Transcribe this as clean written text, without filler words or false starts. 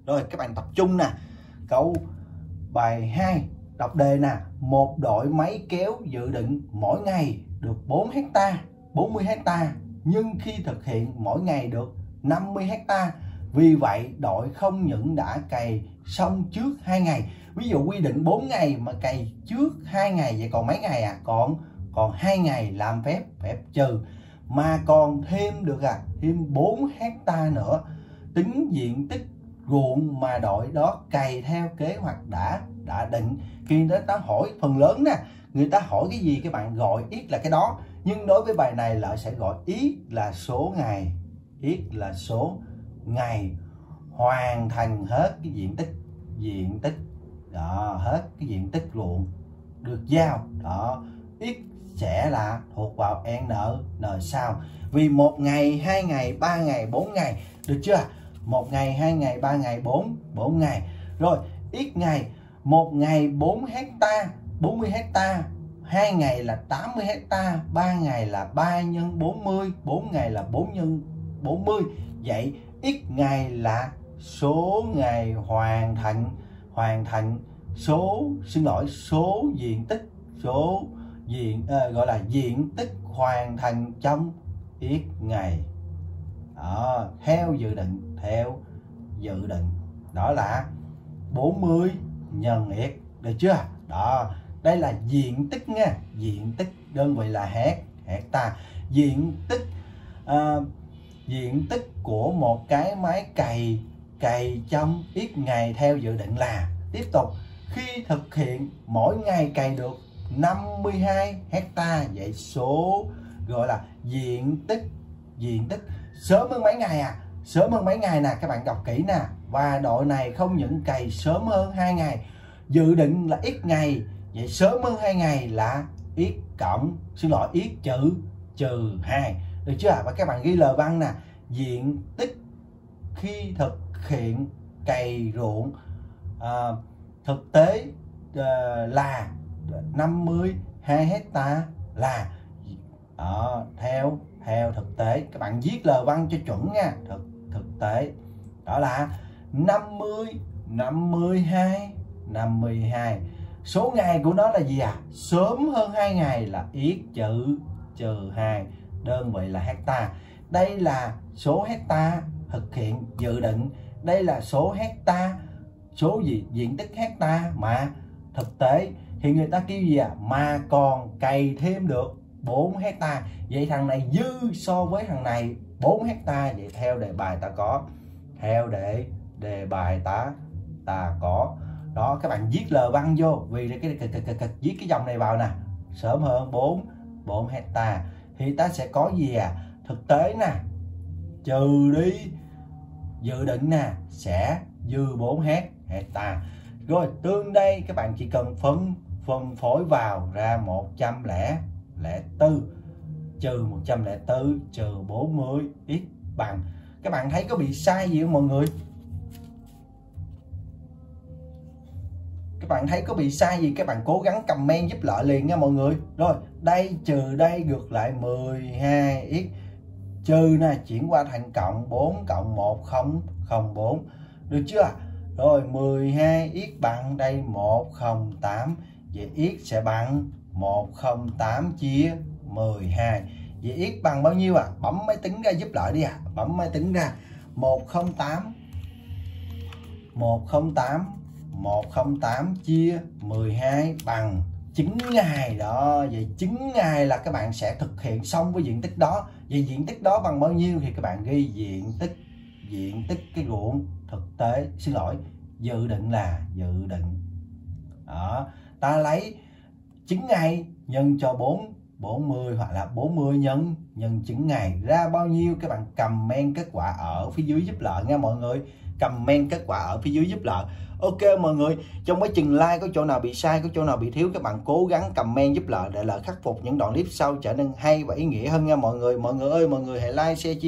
Rồi các bạn tập trung nè. Câu bài 2 đọc đề nè. Một đội máy kéo dự định mỗi ngày được 4 hecta, 40 hecta, nhưng khi thực hiện mỗi ngày được 50 hecta. Vì vậy đội không những đã cày xong trước 2 ngày. Ví dụ quy định 4 ngày mà cày trước 2 ngày, vậy còn mấy ngày à? Còn 2 ngày làm phép trừ, mà còn thêm được thêm 4 hecta nữa. Tính diện tích ruộng mà đội đó cày theo kế hoạch đã định. Khi người ta hỏi phần lớn nè, người ta hỏi cái gì các bạn gọi x là cái đó. Nhưng đối với bài này lại sẽ gọi x là số ngày, x là số ngày hoàn thành hết cái diện tích đó, hết cái diện tích ruộng được giao đó. X sẽ là thuộc vào n sau. Vì 1 ngày, 2 ngày, 3 ngày, 4 ngày, được chưa? 1 ngày, 2 ngày, 3 ngày, 4 ngày. Rồi x ngày, 1 ngày 4 hecta, 40 hecta, 2 ngày là 80 hecta, 3 ngày là 3 nhân 40, 4 ngày là 4 nhân 40. Vậy x ngày là số ngày hoàn thành số diện tích, gọi là diện tích hoàn thành trong x ngày đó, theo dự định đó là 40 nhân x, được chưa? Đó, đây là diện tích nha, diện tích đơn vị là hecta. Diện tích của một cái máy cày trong x ngày theo dự định là, tiếp tục, khi thực hiện mỗi ngày cày được 52 hecta. Vậy số gọi là diện tích sớm hơn mấy ngày sớm hơn mấy ngày nè, các bạn đọc kỹ nè. Và đội này không những cày sớm hơn 2 ngày, dự định là x ngày, vậy sớm hơn 2 ngày là x trừ 2, được chưa? Và các bạn ghi lời văn nè, diện tích khi thực hiện cày ruộng thực tế là 52 hecta là theo thực tế. Các bạn viết lời văn cho chuẩn nha. Thực tế đó là 52. Số ngày của nó là gì sớm hơn 2 ngày là x trừ 2, đơn vị là hecta. Đây là số hecta thực hiện dự định, đây là số hecta, diện tích hecta mà thực tế. Thì người ta kêu gì mà còn cày thêm được 4 hecta. Vậy thằng này dư so với thằng này 4 hecta. Vậy theo đề bài ta có, đó. Các bạn viết lời văn vô, vì viết cái dòng này vào nè, sớm hơn 4 hecta thì ta sẽ có gì thực tế nè, trừ đi dự định nè, sẽ dư 4 hecta. Rồi tương đây các bạn chỉ cần phân phối vào ra 104 trừ 104 trừ 40 x bằng. Các bạn thấy có bị sai gì không mọi người? Các bạn thấy có bị sai gì các bạn cố gắng comment giúp lợi liền nha mọi người. Rồi đây trừ đây ngược lại 12x, trừ nè chuyển qua thành cộng, 4 cộng 1 4, được chưa? Rồi 12x bằng đây 108. Vậy x sẽ bằng 108 chia 12. Vậy x bằng bao nhiêu Bấm máy tính ra giúp lợi đi Bấm máy tính ra. 108 chia 12 bằng 9 ngày đó. Vậy 9 ngày là các bạn sẽ thực hiện xong với diện tích đó. Vậy diện tích đó bằng bao nhiêu thì các bạn ghi diện tích cái ruộng thực tế, dự định là dự định đó. Ta lấy 9 ngày nhân cho 40 hoặc là 40 nhân 9 ngày ra bao nhiêu, các bạn comment kết quả ở phía dưới giúp lợi nha mọi người. Comment kết quả ở phía dưới giúp lợi. Ok mọi người, trong quá trình like có chỗ nào bị sai, có chỗ nào bị thiếu, các bạn cố gắng comment giúp lợi để lợi khắc phục những đoạn clip sau trở nên hay và ý nghĩa hơn nha mọi người. Mọi người ơi, mọi người hãy like, share, chia